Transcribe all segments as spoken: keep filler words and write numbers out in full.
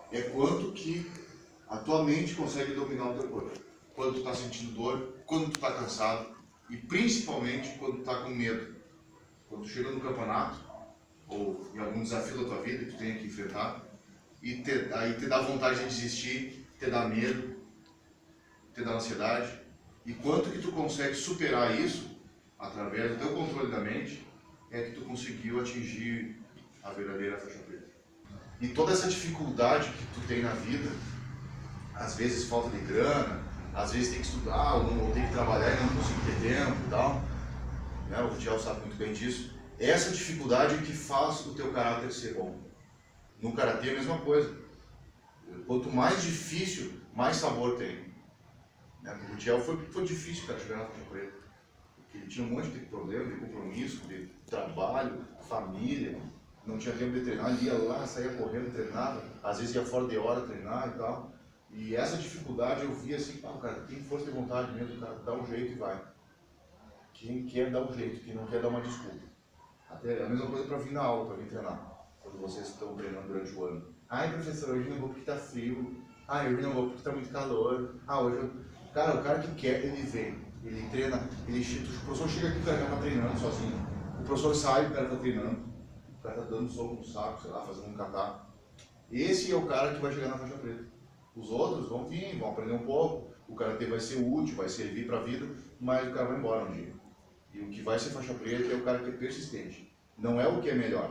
é quanto que a tua mente consegue dominar o teu corpo. Quando tu está sentindo dor, quando tu está cansado e principalmente quando tu está com medo. Quando tu chega no campeonato ou em algum desafio da tua vida que tu tenha que enfrentar e te, aí te dá vontade de desistir, te dá medo, te dá ansiedade, e quanto que tu consegue superar isso através do teu controle da mente é que tu conseguiu atingir a verdadeira faixa preta. E toda essa dificuldade que tu tem na vida, às vezes falta de grana, às vezes tem que estudar, ou, não, ou tem que trabalhar e não consigo ter tempo e tal, né? O Tiago sabe muito bem disso. Essa dificuldade é que faz o teu caráter ser bom. No karatê é a mesma coisa. Quanto mais difícil, mais sabor tem. Né? O Tiago foi, foi difícil, cara, chegar na faixa preta. Porque ele tinha um monte de problema, de compromisso, de trabalho, família, não tinha tempo de treinar, ele ia lá, saía correndo, treinava, às vezes ia fora de hora treinar e tal. E essa dificuldade eu via assim, ah, cara, tem força de vontade mesmo, o cara dá um jeito e vai. Quem quer dá um jeito, quem não quer dá uma desculpa. Até a mesma coisa para vir na aula, para vir treinar, quando vocês estão treinando durante o ano. Ai, professor, hoje não vou porque está frio. Ai, hoje não vou porque está muito calor. Ah, hoje eu... Cara, o cara que quer, ele vem, ele treina, ele... o professor chega aqui, o cara já está treinando sozinho. O professor sai, o cara está treinando, o cara está dando soco no saco, sei lá, fazendo um kata. Esse é o cara que vai chegar na faixa preta. Os outros vão vir, vão aprender um pouco, o karatê vai ser útil, vai servir para a vida, mas o cara vai embora um dia. E o que vai ser faixa preta é o cara que é persistente. Não é o que é melhor.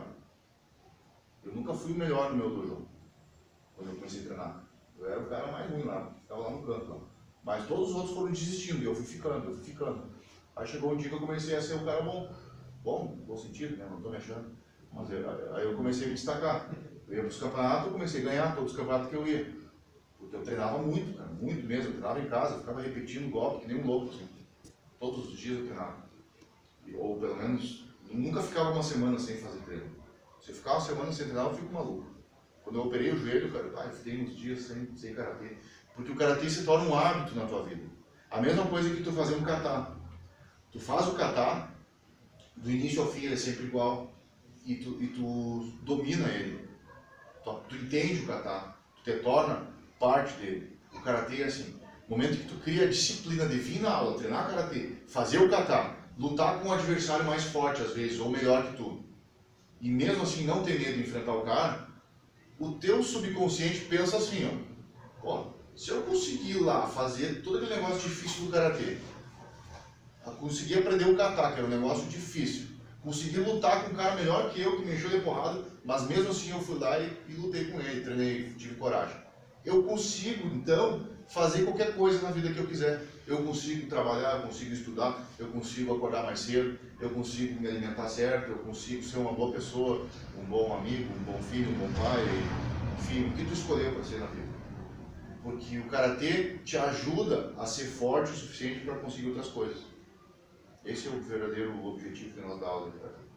Eu nunca fui o melhor no meu dojo, quando eu comecei a treinar. Eu era o cara mais ruim lá, ficava lá no canto. Lá. Mas todos os outros foram desistindo, e eu fui ficando, eu fui ficando. Aí chegou um dia que eu comecei a ser o cara bom. Bom, no bom sentido, né? Não estou me achando. Mas eu, aí eu comecei a me destacar. Eu ia para os campeonatos, eu comecei a ganhar todos os campeonatos que eu ia. Porque eu treinava muito, cara, muito mesmo. Eu treinava em casa, eu ficava repetindo o golpe, que nem um louco, assim. Todos os dias eu treinava. Ou pelo menos, nunca ficava uma semana sem fazer treino. Se eu ficar uma semana sem treinar, eu fico maluco. Quando eu operei o joelho, cara, ah, eu fiquei uns dias sem, sem karatê. Porque o karatê se torna um hábito na tua vida. A mesma coisa que tu fazer um kata. Tu faz o kata, do início ao fim ele é sempre igual, e tu, e tu domina ele. Tu, tu entende o kata, tu te torna parte dele. O karatê é assim, no momento que tu cria a disciplina de vir na aula, treinar karatê, fazer o kata, lutar com um adversário mais forte às vezes, ou melhor que tu, e mesmo assim não ter medo de enfrentar o cara, o teu subconsciente pensa assim, ó, pô, se eu conseguir lá fazer todo aquele negócio difícil do karatê, conseguir aprender o kata, que era um negócio difícil, consegui lutar com um cara melhor que eu, que me encheu de porrada, mas mesmo assim eu fui lá e, e lutei com ele, treinei, tive coragem. Eu consigo, então, fazer qualquer coisa na vida que eu quiser. Eu consigo trabalhar, eu consigo estudar, eu consigo acordar mais cedo, eu consigo me alimentar certo, eu consigo ser uma boa pessoa, um bom amigo, um bom filho, um bom pai, enfim, o que tu escolheu para ser na vida. Porque o karatê te ajuda a ser forte o suficiente para conseguir outras coisas. Esse é o verdadeiro objetivo que nós dá aula de karatê.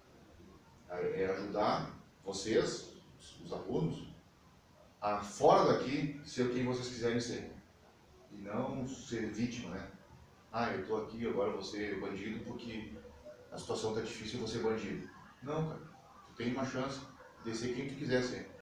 É ajudar vocês, os alunos, a fora daqui ser quem vocês quiserem ser. E não ser vítima, né? Ah, eu estou aqui, agora vou ser bandido porque a situação está difícil e vou ser bandido. Não, cara. Tu tem uma chance de ser quem tu quiser ser.